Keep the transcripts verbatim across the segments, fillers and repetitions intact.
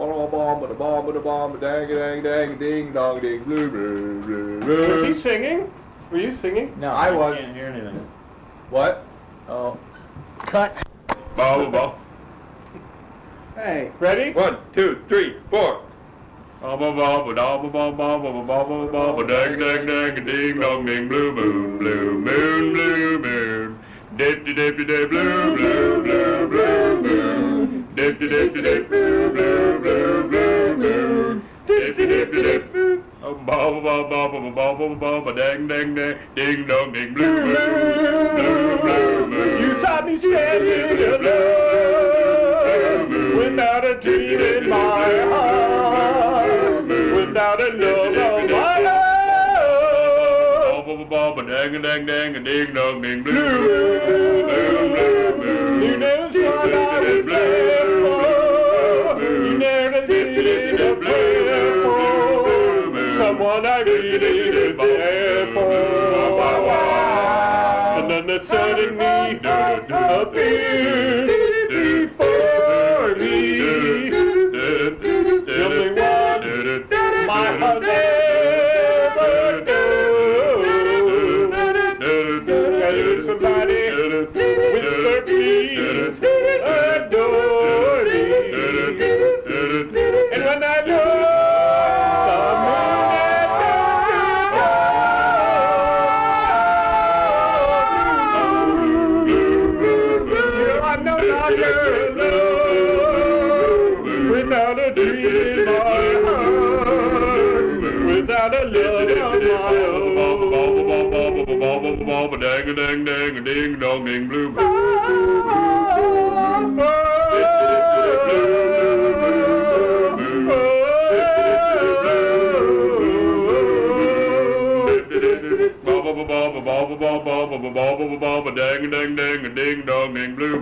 a bomb, but a bomb, but a bomb, but dang, dang, dang, ding, dong, ding, blue, blue, blue, blue. Was he singing? Were you singing? No, I was. I can't hear anything. What? Oh. Cut. Ball, ball. Hey, ready? One, two, three, four. Ba ba ba ba da ba ba ba ba ba ba ba ba dang dang dang ding dong ding blue moon blue moon blue moon dip dip dip dip blue blue blue blue moon dip dip dip dip blue blue blue blue moon dip dip dip dip ba ba ba ba ba ba ba ba ba dang dang dang ding dong ding blue moon blue blue moon. You saw me standing alone without a dream in my heart, without a love of my own. Ba ba ba dang dang dang ding dong ding blue moon blue moon. You never saw what I was there for. You never needed a prayer for someone I really did care for. And then the suddenly appeared before me. The only one my heart never knew. And somebody whisper please adore me. And when I look the moon at I'm no longer alone, without a dream in my heart, without a love of my own. Dang dang dang ding dong ding blue. Dang dang dang ding dong ding blue.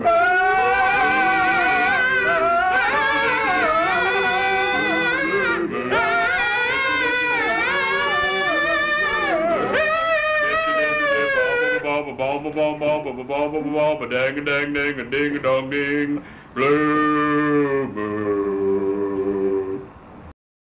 Dang dang dang ding dong ding blue.